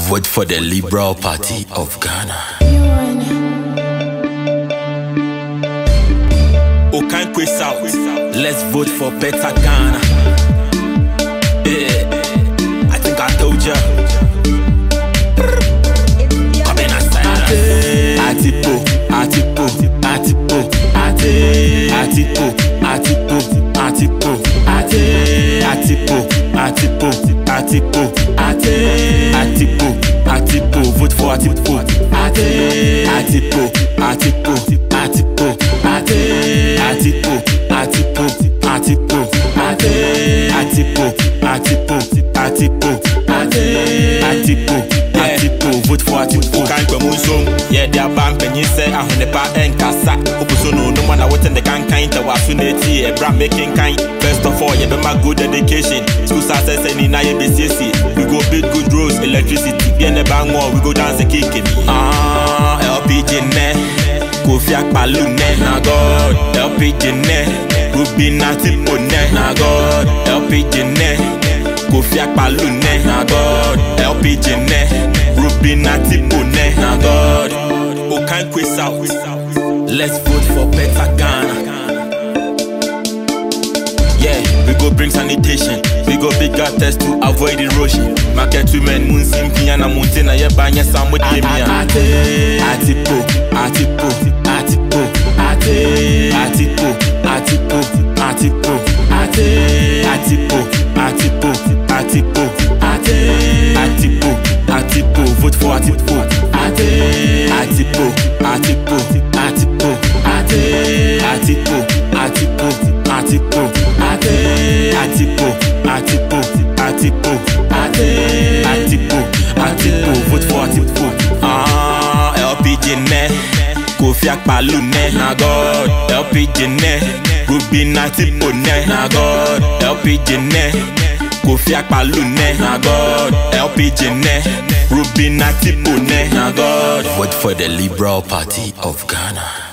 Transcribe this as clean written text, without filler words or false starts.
Vote for the Liberal Party of Ghana. Okankwe South, let's vote for better Ghana. I think I told ya. Come in aside. Atipo, Atipo, Atipo, Atipo, Atipo, Atipo, Atipo, Atipo, Atipo, Atipo, Atipo, vote for Atipo, Atipo, Atipo, Atipo, Atipo, Atipo, Atipo, Atipo, vote for Atipo. Can't come home. Yeah, they are banned when you say I want the part and cassa. Upusono, no one I want in the kind to wasuneti, a brand making kind. First of all, you have my good education. School success and in IBCC. We go build good roads, electricity. Be in the bang wall, we go dance and kick it. LPG ne, Kofi Akpalu ne, na God. LPG ne, Ruby Natipo ne, na God. LPG ne, Kofi Akpalu ne, na God. LPG ne, Ruby Natipo ne, na God. Okankwe South, let's vote for better Ghana. Yeah, we go bring sanitation. We go big gutters to avoid erosion. Market women, moon simping and a mountain. I have banned some with them. Atipo, Atipo, Atipo, Atipo, Atipo, Atipo, Atipo, Atipo, Atipo, Atipo, Atipo, vote for Atipo, Atipo, Atipo, Atipo, Atipo, Atipo, Atipo, Atipo, vote for Atipo. LPG ne, Kofi Akpalu ne, na God. LPG ne, Ruby Natipo ne, na God. LPG ne, Kofi Akpalu ne, na God. LPG ne, Ruby Natipo ne, na God. Vote for the Liberal Party of Ghana.